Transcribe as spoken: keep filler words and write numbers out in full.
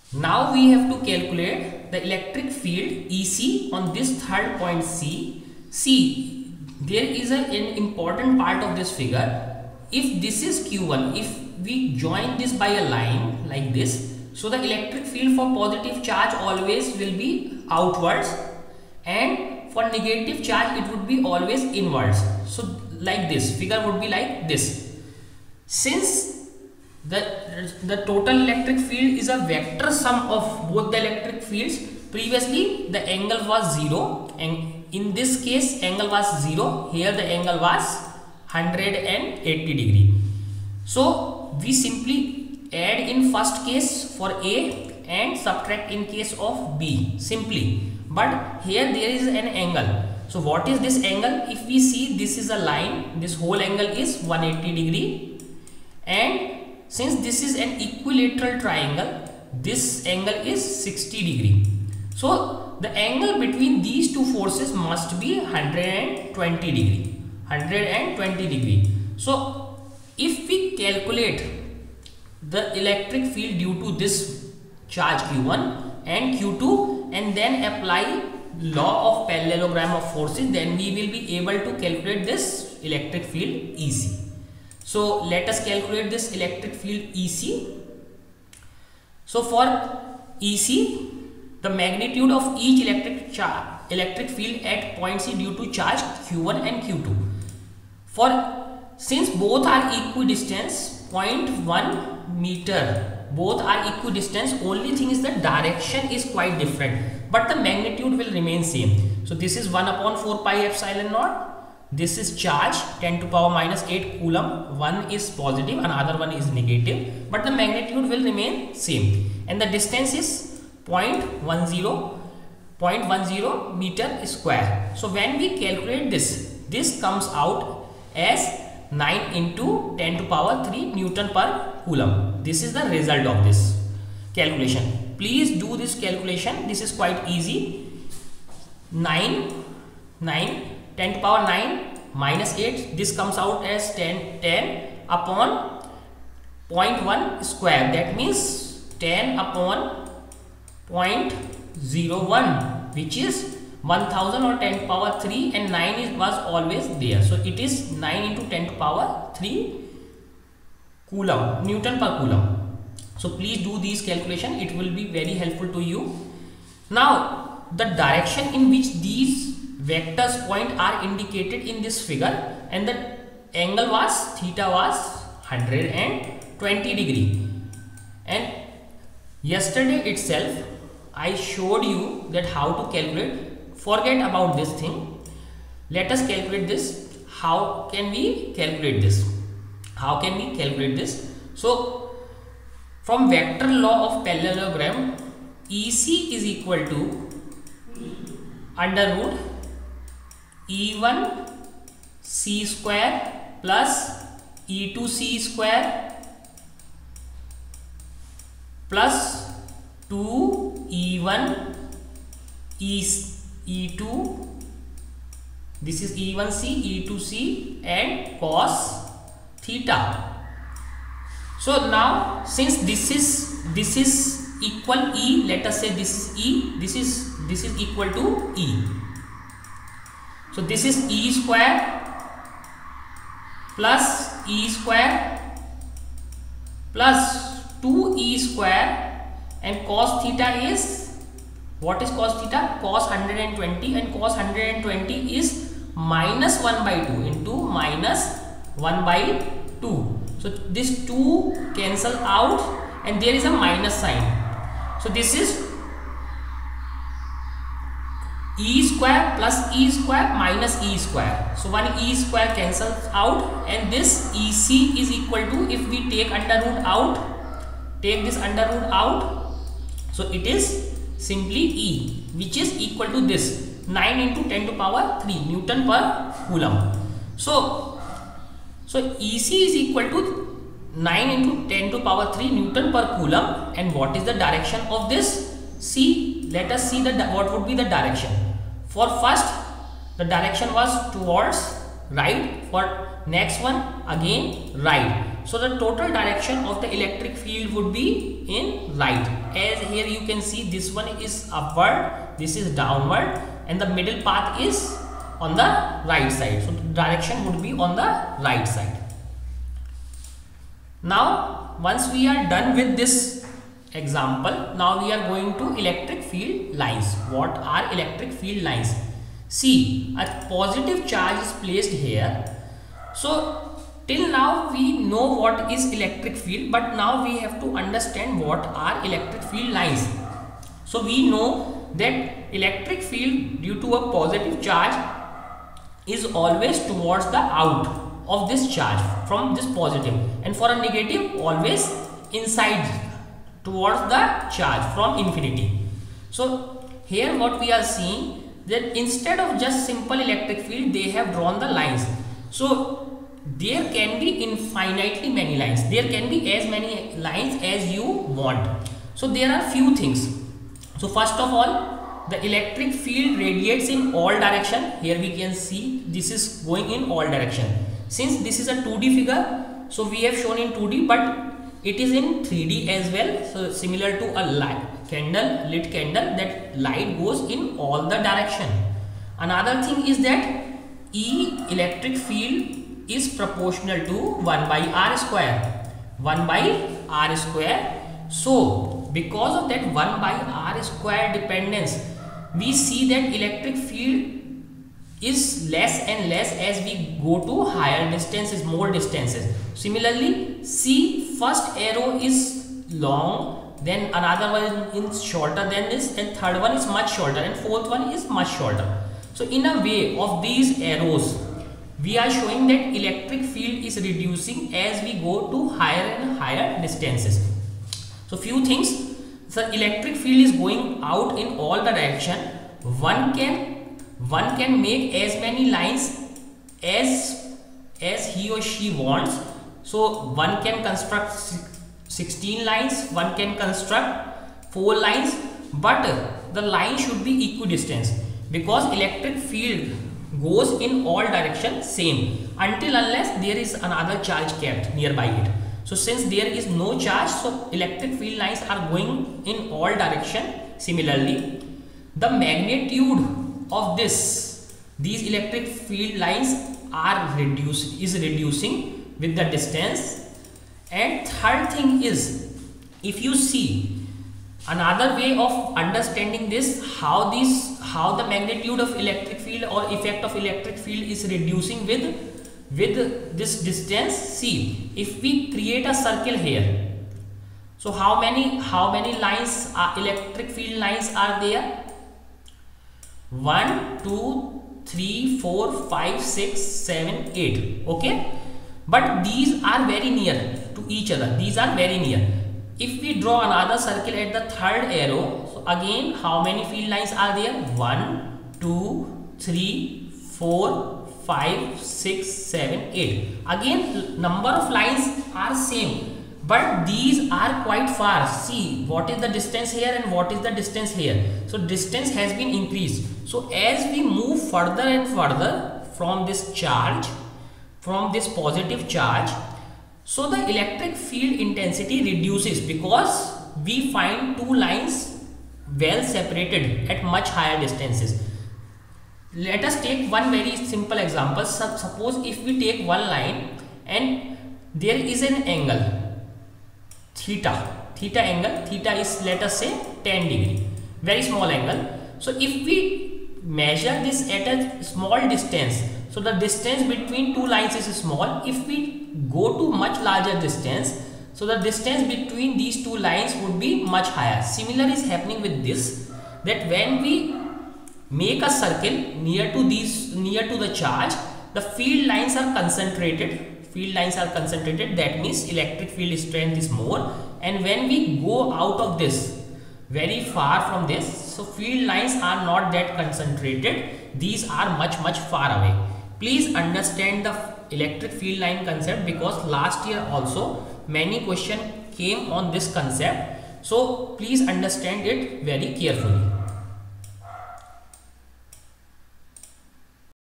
Now we have to calculate the electric field E C on this third point C. See, there is a, an important part of this figure. If this is Q one, if we join this by a line like this, so the electric field for positive charge always will be outwards, and for negative charge it would be always inwards. So like this figure would be like this. Since the the total electric field is a vector sum of both the electric fields, previously the angle was zero, and in this case angle was zero, here the angle was one hundred eighty degree. So we simply add in first case for A and subtract in case of B simply, but here there is an angle. So what is this angle? If we see, this is a line, this whole angle is one hundred eighty degree, and since this is an equilateral triangle, this angle is sixty degree. So the angle between these two forces must be one hundred twenty degree. one hundred twenty degree. So if we calculate the electric field due to this charge Q one and Q two and then apply law of parallelogram of forces, then we will be able to calculate this electric field E C. So let us calculate this electric field E C. So for E C, the magnitude of each electric charge electric field at point C due to charge Q one and Q two. For since both are equidistant, zero point one meter, both are equidistant, only thing is the direction is quite different, but the magnitude will remain same. So this is one upon four pi epsilon naught. This is charge ten to power minus eight coulomb. One is positive, another one is negative, but the magnitude will remain same, and the distance is zero point one zero meter square. So when we calculate this, this comes out as nine into ten to power three Newton per coulomb. This is the result of this calculation. Please do this calculation. This is quite easy. nine, nine, ten to power nine minus eight. This comes out as ten, ten upon zero point one square. That means ten upon zero point zero one, which is one thousand or ten to power three, and nine is was always there. So it is nine into ten to power three coulomb, Newton per coulomb. So please do these calculation. It will be very helpful to you. Now the direction in which these vectors point are indicated in this figure, and the angle was theta was one hundred twenty degree, and yesterday itself I showed you that how to calculate. Forget about this thing. Let us calculate this. How can we calculate this? How can we calculate this? So from vector law of parallelogram, E C is equal to under root E one C square plus E two C square plus two E one E E two, this is E one C, E two C, and cos theta. So now since this is this is equal E, let us say this is E, this is this is equal to E. So this is E square plus E square plus two E square, and cos theta is, what is cos theta? Cos one hundred twenty, and cos one hundred twenty is minus one by two into minus one by two. So this two cancel out, and there is a minus sign. So this is E square plus E square minus E square. So one E square cancels out, and this E C is equal to, if we take under root out, take this under root out, so it is simply E, which is equal to this nine into ten to power three Newton per coulomb. So so E C is equal to nine into ten to power three Newton per coulomb. And what is the direction of this? See, let us see the what would be the direction. For first, the direction was towards right. For next one, again right. So the total direction of the electric field would be in right. As here you can see, this one is upward, this is downward, and the middle path is on the right side. So the direction would be on the right side. Now once we are done with this example, now we are going to electric field lines. What are electric field lines? See, a positive charge is placed here. So till now we know what is electric field, but now we have to understand what are electric field lines. So we know that electric field due to a positive charge is always towards the out of this charge from this positive, and for a negative always inside towards the charge from infinity. So here what we are seeing, that instead of just simple electric field, they have drawn the lines. So there can be infinitely many lines. There can be as many lines as you want. So there are few things. So first of all, the electric field radiates in all direction. Here we can see this is going in all direction. Since this is a two D figure, so we have shown in two D, but it is in three D as well. So similar to a light candle, lit candle, that light goes in all the direction. Another thing is that E electric field is proportional to one by r square. one by r square. So because of that one by r square dependence, we see that electric field is less and less as we go to higher distances, more distances. Similarly, see, first arrow is long, then another one is shorter than this, and third one is much shorter, and fourth one is much shorter. So in a way of these arrows, we are showing that electric field is reducing as we go to higher and higher distances. So few things. The electric field is going out in all the direction. One can one can make as many lines as as he or she wants. So one can construct sixteen lines, one can construct four lines, but the line should be equidistant, because electric field goes in all direction same until unless there is another charge kept nearby it. So since there is no charge, so electric field lines are going in all direction similarly. The magnitude of this these electric field lines are reduced is reducing with the distance. And third thing is, if you see another way of understanding this, how this how the magnitude of electric field or effect of electric field is reducing with with this distance. See, if we create a circle here, so how many how many lines are electric field lines are there? One, two, three, four, five, six, seven, eight. Okay, but these are very near to each other. These are very near. If we draw another circle at the third arrow, so again how many field lines are there? One, two, three, four, five, six, seven, eight. Again number of lines are same, but these are quite far. See what is the distance here and what is the distance here. So distance has been increased. So as we move further and further from this charge, from this positive charge, so the electric field intensity reduces, because we find two lines well separated at much higher distances. Let us take one very simple example. Suppose if we take one line and there is an angle theta, theta angle, theta is, let us say, ten degree, very small angle. So if we measure this at a small distance, so the distance between two lines is small. If we go to much larger distance, so the distance between these two lines would be much higher. Similar is happening with this, that when we make a circle near to these near to the charge, the field lines are concentrated. Field lines are concentrated. That means electric field strength is more. And when we go out of this, very far from this, so field lines are not that concentrated. These are much much far away. Please understand the electric field line concept, because last year also many questions came on this concept. So please understand it very carefully.